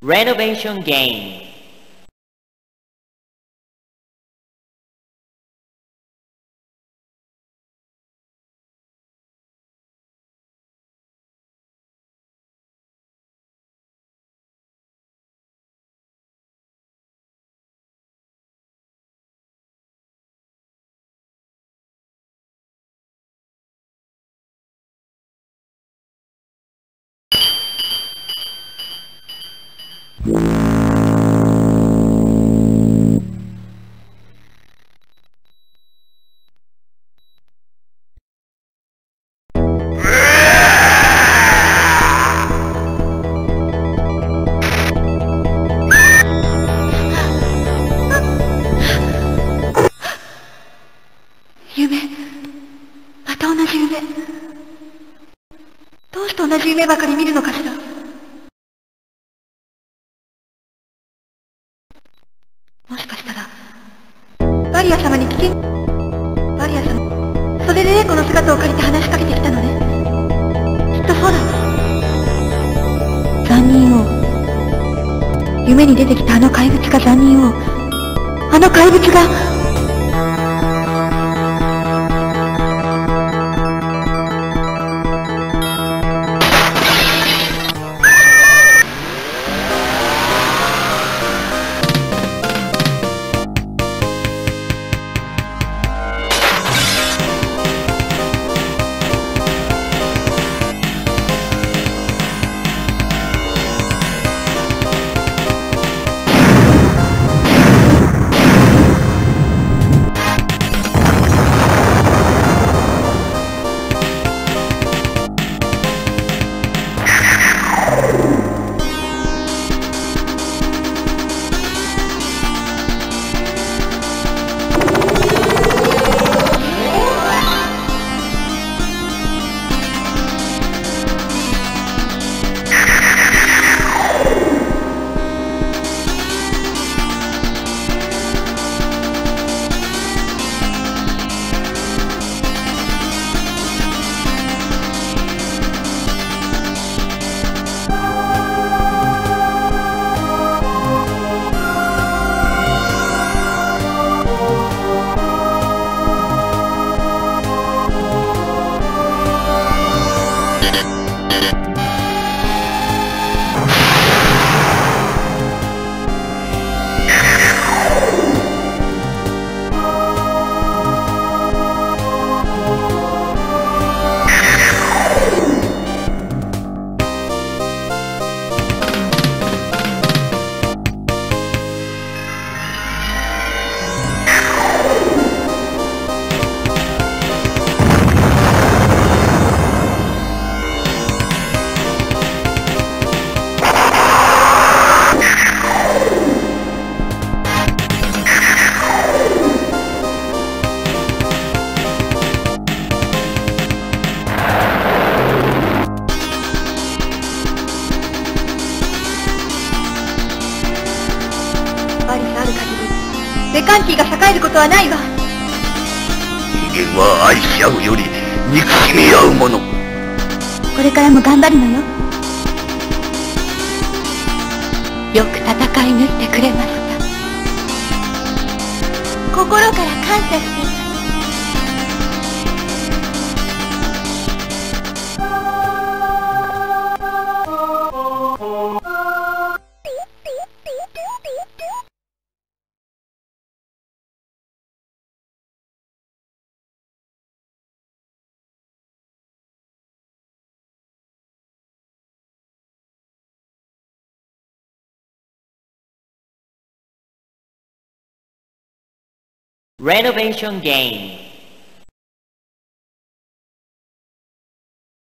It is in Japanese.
Renovation Game. また同じ夢。どうして同じ夢ばかり見るのかしら。もしかしたらバリア様にバリア様、それでエイコの姿を借りて話しかけてきたのね。きっとそうだわ。残忍王。夢に出てきたあの怪物が残忍王。あの怪物が。ベカンティが栄えることはないわ。 人間は愛し合うより憎しみ合うもの。 これからも頑張るのよ。よく戦い抜いてくれました。心から感謝しています。 Renovation Game.